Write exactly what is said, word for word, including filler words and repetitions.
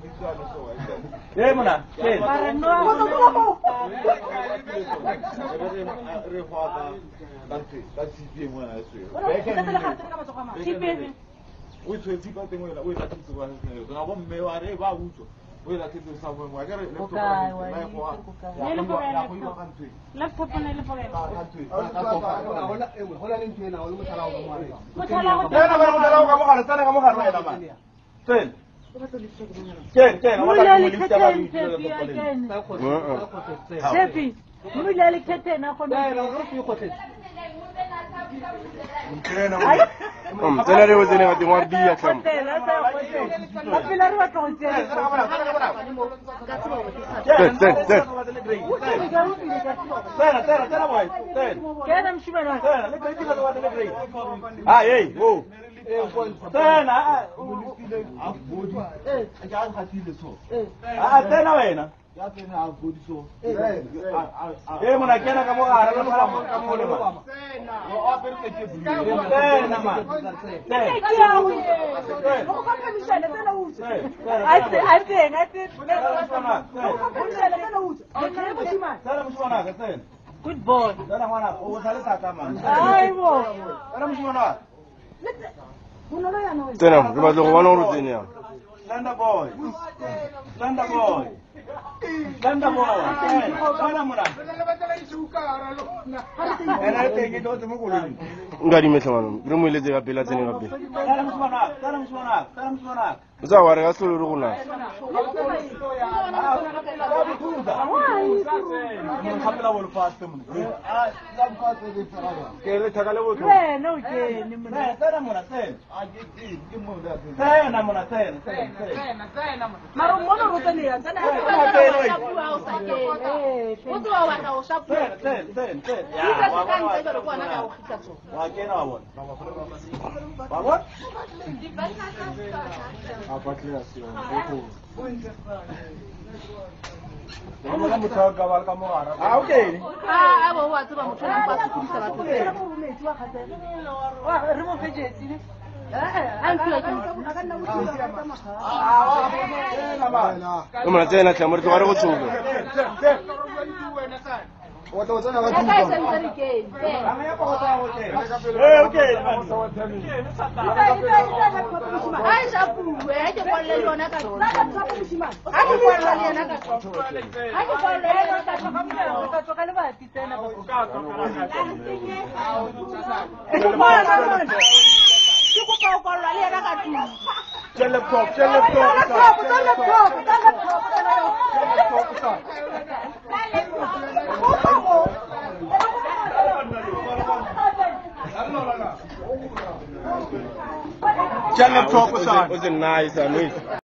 Ye mona. Ye. We twenty people think we're like to go and say, I want me to be able to. We like to do something. I got it. Let's go. Um, tell her what's in it. They want to be a club. Ten, ten, ten. Ah, hey, oh. Ten, ah, ah, ten away na. Eh, mona kena kamu arah kamu kamu kamu le ma. Oh, apa itu kecil? Eh, nama. Eh. Kamu kan misalnya tena uus. Ate, ate, ate. Misalnya tena uus. Oke, bagaimana? Saya mesti mana keten? Good boy. Saya mana? Oh, saya tak taman. Ayo. Saya mesti mana? Tena, kita tu mana urut ini ya? Landa boy. Landa boy. Landa boy. Mana mula? Enak tinggi tu semua kulit. Enggak di meja mana? Rumah ini juga bila sini rapi. Salam semua, salam semua, salam semua. Masa warga seluruh rumah. Hamla bol fast mun. Ah, lam fast di fara. Kele thakale bol. Eh, no ke nimna. Eh, tara mona sen. Aji ji gimu da. Eh, na mona sen. Eh, na sen na mona. Maro mono rotani ya. Sana ha. Eh, wotu wa wata ushapu. Sen, sen, sen, sen. Ya, wa wa. Wa kena wa. Wa wa. Apa kreasi? Kamu kan mudah kawal kamu arah. Ah, oke. Ah, apa buat tu kamu cuma pas itu bisa tu. Wah, rumah kerja sini. Eh, antu akan akan nak uji sama. Ah, eh, nama. Kamu nanti nak camur tu orang kucu. Wata wata na watu. Amenya kwa wata wote. Eh, okay. Aisha kuwe, aje kwa leo na kazi. Aje kwa leo na kazi. Aje kwa leo na kazi. Kutoka leo basi tena. Siku kwa kwa leo na kazi. Chele pop, chele pop. Chele pop, chele pop. Channel top was on. It was a nice, uh,